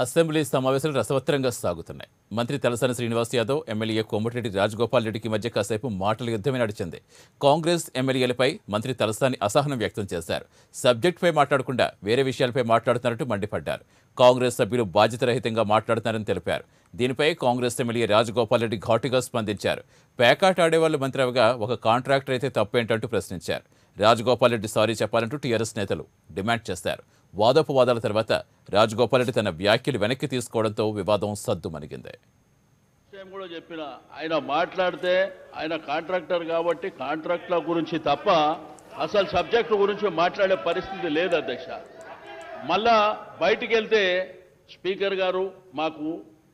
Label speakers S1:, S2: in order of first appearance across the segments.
S1: Assembly సమావేశాలు రసవత్తరంగా సాగుతున్నాయి. మంత్రి తలసాని శ్రీనివాస్ యాదవ్, ఎమ్మెల్యే కోమటిరెడ్డి రాజగోపాల్ రెడ్డికి మధ్య కాసేపు మాటల యుద్ధమే నడిచింది. కాంగ్రెస్ ఎమ్మెల్యేలపై మంత్రి తలసాని అసహనం వ్యక్తం చేశారు. సబ్జెక్టుపై మాట్లాడకుండా వేరే విషయాలపై మాట్లాడుతున్నట్టు మండిపడ్డారు. కాంగ్రెస్ సభ్యులు బాధ్యతారహితంగా మాట్లాడుతున్నారని తెలిపారు. దీనిపై కాంగ్రెస్ ఎమ్మెల్యే రాజగోపాల్ రెడ్డి ఘాటుగా స్పందించారు. పేకాట ఆడేవాళ్లు మంత్రి అవగా ఒక కాంట్రాక్టర్ అయితే తప్పేంటంటూ ప్రశ్నించారు. రాజగోపాల్ రెడ్డి సారీ చెప్పాలంటూ టీఆర్ఎస్ నేతలు డిమాండ్ చేశారు. వాదోపవాదాల తర్వాత రాజగోపాల్ రెడ్డి తన వ్యాఖ్యలు వెనక్కి తీసుకోవడంతో వివాదం సద్దుమణిగింది.
S2: కూడా చెప్పిన ఆయన మాట్లాడితే ఆయన కాంట్రాక్టర్ కాబట్టి కాంట్రాక్ట్ల గురించి తప్ప అసలు సబ్జెక్టు గురించి మాట్లాడే పరిస్థితి లేదు అధ్యక్ష. మళ్ళా బయటికి వెళ్తే స్పీకర్ గారు మాకు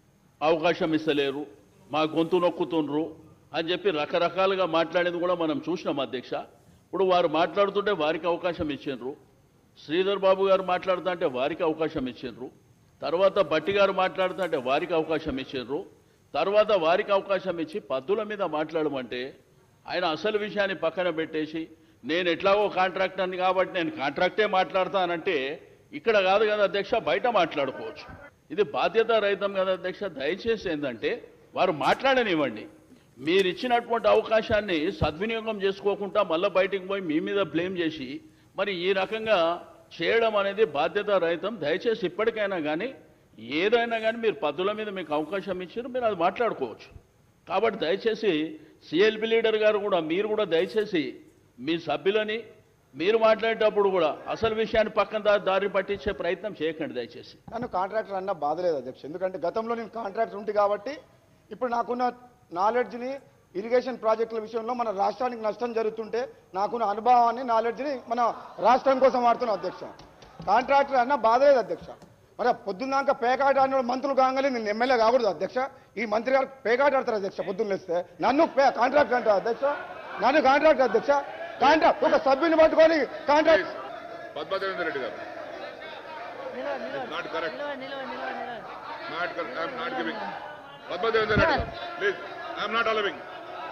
S2: అవకాశం ఇస్తలేరు, మా గొంతు నొక్కుతుండ్రు అని చెప్పి రకరకాలుగా మాట్లాడేది కూడా మనం చూసినాం అధ్యక్ష. ఇప్పుడు వారు మాట్లాడుతుంటే వారికి అవకాశం ఇచ్చిండ్రు, శ్రీధర్ బాబు గారు మాట్లాడుతుంటే వారికి అవకాశం ఇచ్చిండ్రు, తర్వాత బట్టి గారు మాట్లాడుతుంటే వారికి అవకాశం ఇచ్చిండ్రు, తర్వాత వారికి అవకాశం ఇచ్చి పద్దుల మీద మాట్లాడమంటే ఆయన అసలు విషయాన్ని పక్కన పెట్టేసి నేను ఎట్లాగో కాంట్రాక్టర్ని కాబట్టి నేను కాంట్రాక్టే మాట్లాడతానంటే ఇక్కడ కాదు కదా అధ్యక్ష, బయట మాట్లాడుకోవచ్చు. ఇది బాధ్యత రహితం కదా అధ్యక్ష. దయచేసి ఏంటంటే వారు మాట్లాడనివ్వండి. మీరు ఇచ్చినటువంటి అవకాశాన్ని సద్వినియోగం చేసుకోకుండా మళ్ళీ బయటికి పోయి మీ మీద బ్లేమ్ చేసి మరి ఈ రకంగా చేయడం అనేది బాధ్యత రహితం. దయచేసి ఇప్పటికైనా కానీ ఏదైనా కానీ మీరు పద్దుల మీద మీకు అవకాశం ఇచ్చారు, మీరు అది మాట్లాడుకోవచ్చు. కాబట్టి దయచేసి సిఎల్పి లీడర్ గారు కూడా మీరు కూడా దయచేసి మీ సభ్యులని మీరు మాట్లాడేటప్పుడు కూడా అసలు విషయాన్ని పక్కన దారి పట్టించే ప్రయత్నం చేయకండి దయచేసి.
S3: నన్ను కాంట్రాక్టర్ అన్నా బాధలేదు అధ్యక్ష, ఎందుకంటే గతంలో నేను కాంట్రాక్టర్ ఉంది కాబట్టి ఇప్పుడు నాకున్న నాలెడ్జ్ని ఇరిగేషన్ ప్రాజెక్టుల విషయంలో మన రాష్ట్రానికి నష్టం జరుగుతుంటే నాకున్న అనుభవాన్ని నాలెడ్జ్ని మన రాష్ట్రం కోసం వాడుతున్నాం అధ్యక్ష. కాంట్రాక్టర్ అన్నా బాధలేదు అధ్యక్ష. మరి పొద్దున్నాక పేకాట ఆడిన మంత్రులు కాగానే నేను ఎమ్మెల్యే కాకూడదు అధ్యక్ష. ఈ మంత్రి గారు పేకాట ఆడతారు అధ్యక్ష. పొద్దున్న లేస్తే నన్ను కాంట్రాక్టర్ అంటారు అధ్యక్ష. నన్ను కాంట్రాక్టర్ అధ్యక్ష. కాంట్రాక్ట్ ఒక సభ్యుని పట్టుకొని కాంట్రాక్ట్
S4: పద్మదేవేంద్ర రెడ్డి గారు పద్మదేవేంద్ర రెడ్డి గారు please, I'm not allowing.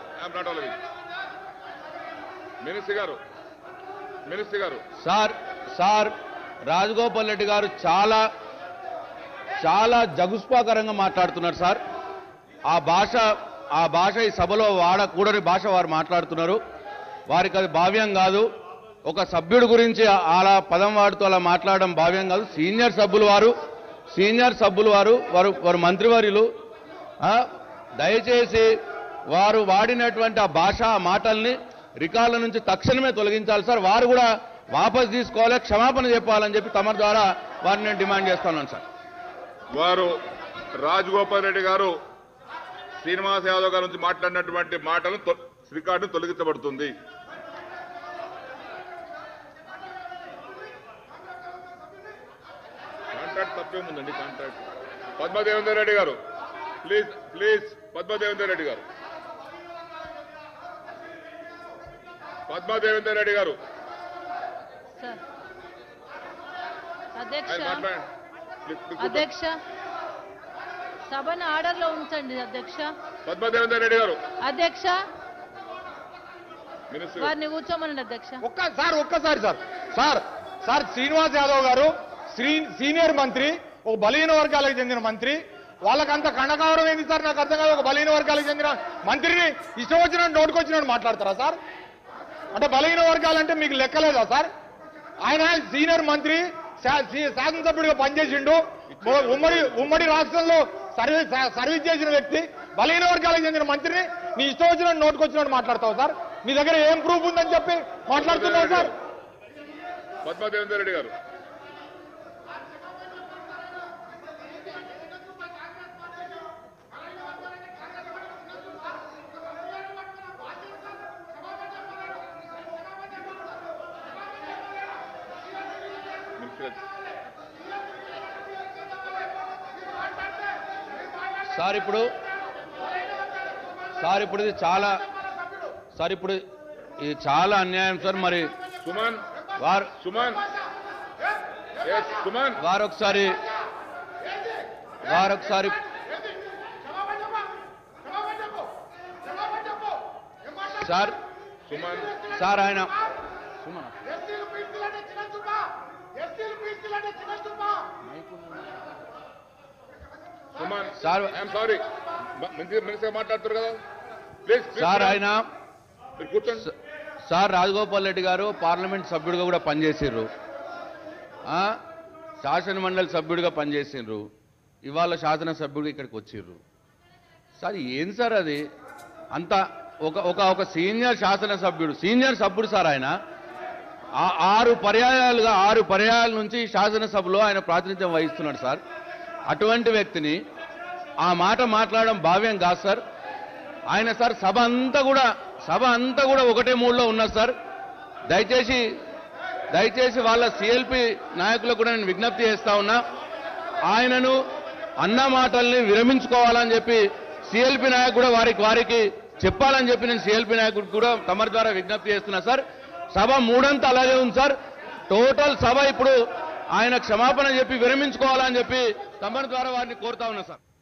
S4: Minister గారు
S2: సార్ రాజగోపాల్ రెడ్డి గారు చాలా చాలా జగుస్పాకరంగా మాట్లాడుతున్నారు సార్. ఆ భాష ఈ సభలో వాడకూడని భాష వారు మాట్లాడుతున్నారు. వారికి అది భావ్యం కాదు. ఒక సభ్యుడి గురించి అలా పదం వాడుతూ అలా మాట్లాడడం భావ్యం కాదు. సీనియర్ సభ్యులు వారు మంత్రివర్యులు. దయచేసి వారు వాడినటువంటి ఆ భాష ఆ మాటల్ని రికార్డుల నుంచి తక్షణమే తొలగించాలి సార్. వారు కూడా వాపసు తీసుకోవాలి, క్షమాపణ చెప్పాలని చెప్పి తమ ద్వారా వారిని నేను డిమాండ్ చేస్తున్నాను సార్.
S4: వారు రాజగోపాల్ రెడ్డి గారు శ్రీనివాస్ యాదవ్ గారి నుంచి మాట్లాడినటువంటి మాటలు రికార్డు తొలగించబడుతుంది. కాంట్రాక్ట్ తప్పేముందండి? కాంట్రాక్ట్ పద్మదేవేంద్ర రెడ్డి గారు ప్లీజ్ పద్మదేవేంద్ర రెడ్డి గారు
S5: అధ్యక్ష సభను ఆర్డర్ లో ఉంచండి అధ్యక్ష.
S4: పద్మదేవేంద్ర రెడ్డి గారు
S5: అధ్యక్ష వారిని కూర్చోమనండి అధ్యక్ష.
S3: ఒక్కసారి సార్ శ్రీనివాస్ యాదవ్ గారు సీనియర్ మంత్రి, ఒక బలహీన వర్గాలకు చెందిన మంత్రి. వాళ్ళకంత కణగౌరవం ఏంది సార్? నాకు అర్థం కాదు. ఒక బలహీన వర్గాలకు చెందిన మంత్రిని ఇష్టం వచ్చినట్టు నోటుకొచ్చినట్టు మాట్లాడతారా సార్? అంటే బలహీన వర్గాలంటే మీకు లెక్కలేదా సార్? ఆయన సీనియర్ మంత్రి, శాసనసభ్యుడిగా పనిచేసిండు, ఉమ్మడి రాష్ట్రంలో సర్వీస్ చేసిన వ్యక్తి. బలహీన వర్గాలకు చెందిన మంత్రిని నీ ఇష్టం వచ్చినట్టు నోటుకొచ్చినట్టు మాట్లాడతావు సార్? మీ దగ్గర ఏం ప్రూఫ్ ఉందని చెప్పి మాట్లాడుతున్నావు సార్?
S4: పద్మదేవేంద్ర రెడ్డి గారు
S2: ఇది చాలా అన్యాయం సార్. మరి వారొకసారి సార్ ఆయన సార్
S4: ఐఎమ్ సారీ, మినిస్టర్ మాట్లాడుతారు కదా, ప్లీజ్
S2: సార్ ఆయన
S4: మీరు కూర్చోండి.
S2: సార్ రాజగోపాల్ రెడ్డి గారు పార్లమెంట్ సభ్యుడిగా కూడా పనిచేసారు, శాసన మండలి సభ్యుడిగా పనిచేసిండ్రు, ఇవాళ శాసనసభ్యుడిగా ఇక్కడికి వచ్చిర్రు. సార్ ఏం సార్ అది అంత ఒక సీనియర్ శాసనసభ్యుడు, సీనియర్ సభ్యుడు సార్ ఆయన 6 పర్యాయాల నుంచి శాసనసభలో ఆయన ప్రాతినిధ్యం వహిస్తున్నాడు సార్. అటువంటి వ్యక్తిని ఆ మాట మాట్లాడడం భావ్యం కాదు సార్. ఆయన సార్ సభ అంతా కూడా ఒకటే మూడ్లో ఉన్నారు సార్. దయచేసి వాళ్ళ సిఎల్పి నాయకులకు కూడా నేను విజ్ఞప్తి చేస్తా ఉన్నా, ఆయనను అన్న మాటల్ని విరమించుకోవాలని చెప్పి సిఎల్పి నాయకుడు కూడా వారికి చెప్పాలని చెప్పి నేను సిఎల్పి నాయకుడికి కూడా తమరి ద్వారా విజ్ఞప్తి చేస్తున్నా సార్. సభ మూడంతా అలాగే ఉంది సార్. టోటల్ సభ ఇప్పుడు ఆయన క్షమాపణ చెప్పి విరమించుకోవాలని చెప్పి తమరి ద్వారా వారిని కోరుతా ఉన్నా సార్.